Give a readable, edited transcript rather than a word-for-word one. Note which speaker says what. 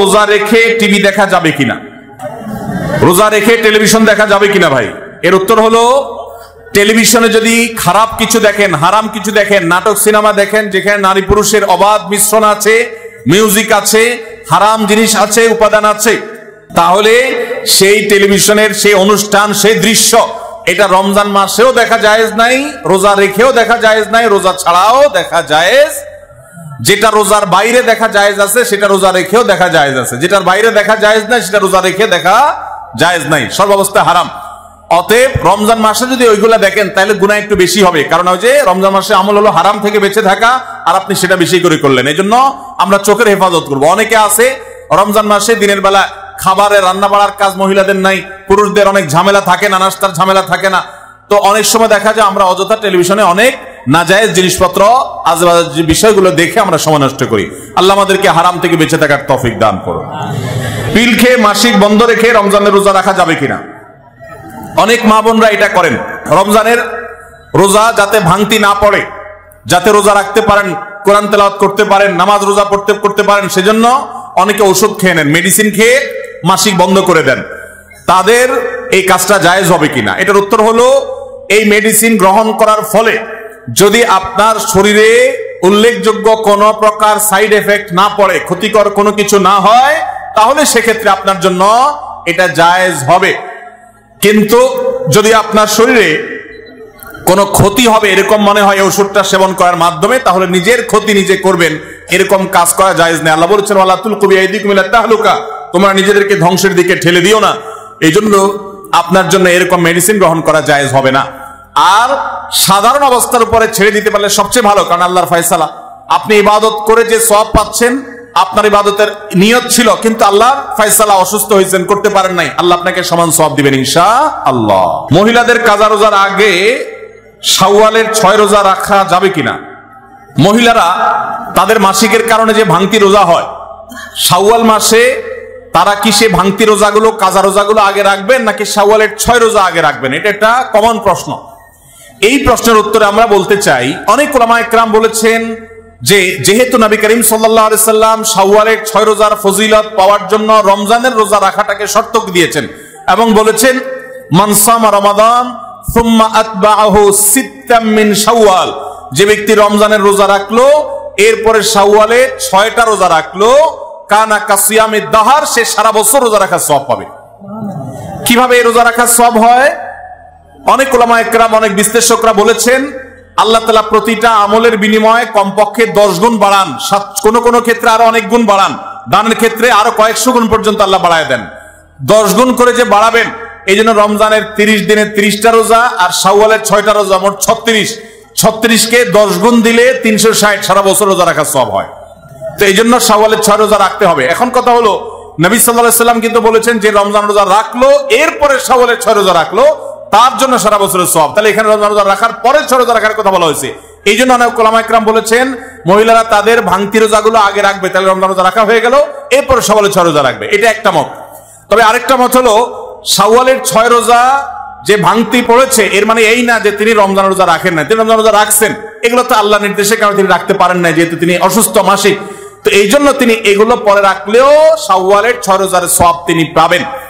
Speaker 1: রোজা রেখে টিভি দেখা যাবে কিনা, রোজা রেখে টেলিভিশন দেখা যাবে কিনা ভাই? এর উত্তর হলো, টেলিভিশনে যদি খারাপ কিছু দেখেন, হারাম কিছু দেখেন, নাটক সিনেমা দেখেন যেখানে নারী পুরুষের অবাধ মিশ্রণ আছে, মিউজিক আছে, হারাম জিনিস আছে, উপাদান আছে, তাহলে সেই টেলিভিশনের সেই অনুষ্ঠান, সেই দৃশ্য, এটা রমজান মাসেও দেখা জায়েজ নাই, রোজা রেখেও দেখা জায়েজ নাই, রোজা ছাড়াও দেখা জায়েজ। যেটা রোজার বাইরে দেখা জায়েজ আছে সেটা রোজা রেখেও দেখা জায়েজ আছে, যেটার বাইরে দেখা জায়েজ নাই সেটা রোজা রেখে দেখা জায়েজ নাই, সর্বাবস্থায় হারাম। অতএব রমজান মাসে যদি ওইগুলা দেখেন তাহলে গুনাহ একটু বেশি হবে, কারণ ওই যে রমজান মাসে আমল হলো হারাম থেকে বেঁচে থাকা, আর আপনি সেটা বেশি করে করলেন। এই জন্য আমরা চোখের হেফাজত করবো। অনেকে আছে রমজান মাসে দিনের বেলা খাবারে রান্না বাড়ার কাজ মহিলাদের নাই, পুরুষদের অনেক ঝামেলা থাকে না, নাস্তার ঝামেলা থাকে না, তো অনেক সময় দেখা যায় আমরা অযথা টেলিভিশনে অনেক নাজায়েজ জিনিসপত্র, আজেবাজে বিষয়গুলো দেখে আমরা সময় নষ্ট করি। আল্লাহ আমাদেরকে হারাম থেকে বেঁচে থাকার তৌফিক দান করুন। পিল খেয়ে মাসিক বন্ধ রেখে রমজানের রোজা রাখা যাবে কিনা? অনেক মা বোনরা এটা করেন, রমজানের রোজা যাতে ভাঙতি না পড়ে, যাতে রোজা রাখতে পারেন, কোরআন তেলাওয়াত করতে পারেন, নামাজ রোজা করতে পারেন, সেজন্য অনেকে ওষুধ খেয়ে নেন, মেডিসিন খেয়ে মাসিক বন্ধ করে দেন। তাদের এই কাজটা জায়েজ হবে কিনা? এটার উত্তর হলো, এই মেডিসিন গ্রহণ করার ফলে যদি আপনার শরীরে উল্লেখযোগ্য কোনো প্রকার সাইড এফেক্ট না পড়ে, ক্ষতিকর কোনো কিছু না হয়, তাহলে সেক্ষেত্রে আপনার জন্য এটা জায়েজ হবে। কিন্তু যদি আপনার শরীরে কোনো ক্ষতি হবে এরকম মনে হয় ওষুধটা সেবন করার মাধ্যমে, তাহলে নিজের ক্ষতি নিজে করবেন, এরকম কাজ করা জায়েজ নেই। আল্লাহ বলেছেন, ওয়ালা তুলকু বিআইদিকুম ইলা তাহলুকা, তোমরা নিজেদেরকে ধ্বংসের দিকে ঠেলে দিও না। এই জন্য আপনার জন্য এরকম মেডিসিন গ্রহণ করা জায়েজ হবে না। আর সাধারণ অবস্থার উপরে ছেড়ে দিতে পারলে সবচেয়ে ভালো, কারণ আল্লাহর ফয়সালা। আপনি ইবাদত করে যে সওয়াব পাচ্ছেন, আপনার ইবাদতের নিয়ত ছিল, কিন্তু আল্লাহর ফয়সালা অসুস্থ হয়েছেন, করতে পারেন নাই, আল্লাহ আপনাকে সমান সওয়াব দিবেন ইনশাআল্লাহ। মহিলাদের কাজা রোজার আগে শাওয়ালের 6 রোজা রাখা যাবে কিনা? মহিলারা তাদের মাসিকের কারণে যে ভাঙতি রোজা হয়, শাওয়াল মাসে তারা কি সে ভাঙতি রোজাগুলো, কাজা রোজাগুলো আগে রাখবেন, নাকি শাওয়ালের 6 রোজা আগে রাখবেন? এটা একটা কমন প্রশ্ন। এই প্রশ্নের উত্তরে আমরা বলতে চাই, অনেক উলামায়ে কেরাম বলেছেন যে যেহেতু নবী করিম সাল্লাল্লাহু আলাইহি সাল্লাম শাওয়ালের 6 রোজার ফজিলত পাওয়ার জন্য রমজানের রোজা রাখাটাকে শর্ত দিয়েছেন, এবং বলেছেন মান সামা রমাদান সুম্মা আতবাআহু সিত্তাম মিন শাওয়াল, যে ব্যক্তি রমজানের রোজা রাখলো এরপরে শাওয়ালে 6টা রোজা রাখলো, কানা কাসিয়ামিদ দাহার, সে সারা বছর রোজা রাখার সওয়াব পাবে। কিভাবে এই রোজা রাখার সওয়াব হয়? অনেক উলামায়ে কেরাম, অনেক বিশ্লেষকরা বলেছেন, আল্লাহ তাআলা প্রতিটা আমলের বিনিময়ে কমপক্ষে 10 গুণ বাড়ান, কোন কোন ক্ষেত্রে আরো অনেক গুণ বাড়ান, দানের ক্ষেত্রে আরো কয়েকশো গুণ পর্যন্ত আল্লাহ বাড়ায় দেন। 10 গুণ করে যে বাড়াবেন, এই জন্য রমজানের 30 দিনে 30টা রোজা আর শাওয়ালের 6টা রোজা, মোট 36কে 10 গুণ দিলে 360, সারা বছর রোজা রাখার সওয়াব হয়। তো এই জন্য শাওয়ালের 6 রোজা রাখতে হবে। এখন কথা হলো, নবী সাল্লাল্লাহু আলাইহি সাল্লাম কিন্তু বলেছেন যে রমজান রোজা রাখলো এরপরে শাওয়ালের 6 রোজা রাখলো, তার জন্য সারা বছরের সওয়াব। তাহলে এখানে রমজান রোজা রাখার পরে 6 রোজা রাখার কথা বলা হয়েছে। এই জন্য অনেক উলামায়ে কেরাম বলেছেন মহিলারা তাদের ভাঙতি রোজাগুলো আগে রাখবে, তাহলে রমজান রোজা রাখা হয়ে গেল, এরপরে শাওয়ালের 6 রোজা রাখবে। এটা একটা মত। তবে আরেকটা মত হলো, শাওয়ালের 6 রোজা যে ভাঙতি পড়েছে এর মানে এই না যে তিনি রমজান রোজা রাখেন না, তিনি রমজান রোজা রাখছেন, এগুলো তো আল্লাহর নির্দেশে, কারণ তিনি রাখতে পারেন না যেহেতু তিনি অসুস্থ মাসিক। তো এই জন্য তিনি এগুলো পরে রাখলেও শাওয়ালের 6 রোজার সওয়াব তিনি পাবেন।